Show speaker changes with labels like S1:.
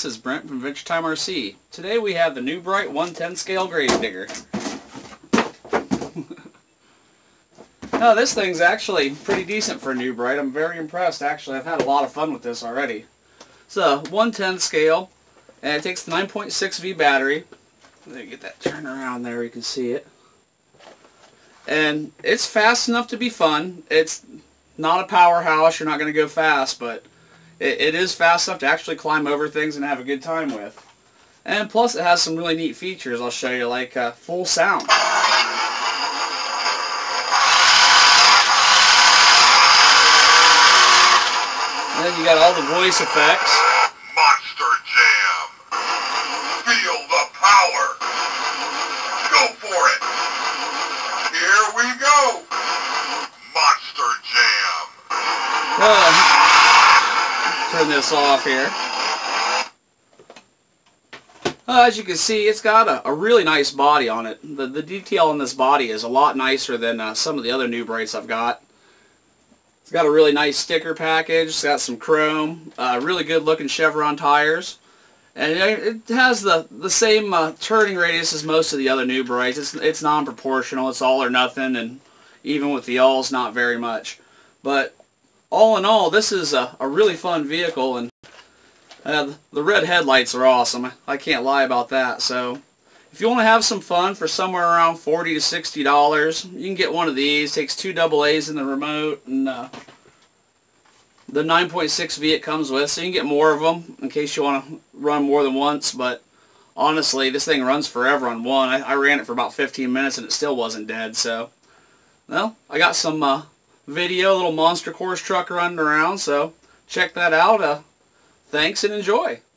S1: this is Brent from Adventure Time RC. Today we have the New Bright 110 scale grave digger. Now this thing's actually pretty decent for a New Bright. I'm very impressed actually. I've had a lot of fun with this already. It's a 110 scale and it takes the 9.6V battery. Let me get that turned around there, you can see it. And it's fast enough to be fun. It's not a powerhouse, you're not going to go fast, but it is fast enough to actually climb over things and have a good time with. And plus it has some really neat features I'll show you, like full sound. And then you got all the voice effects.
S2: Monster Jam! Feel the power! Go for it! Here we go! Monster Jam!
S1: Turn this off here. As you can see, it's got a really nice body on it. The detail on this body is a lot nicer than some of the other New Brights I've got. It's got a really nice sticker package. It's got some chrome, really good looking chevron tires. And it has the same turning radius as most of the other New Brights. It's non-proportional. It's all or nothing, and even with the alls, not very much. But all in all, this is a really fun vehicle, and the red headlights are awesome. I can't lie about that. So if you want to have some fun for somewhere around $40 to $60, you can get one of these. It takes 2 AA's in the remote, and the 9.6V it comes with, so you can get more of them in case you want to run more than once. But honestly, this thing runs forever on one. I ran it for about 15 minutes and it still wasn't dead. So, well, I got some video, little monster course truck running around, so check that out. Thanks and enjoy.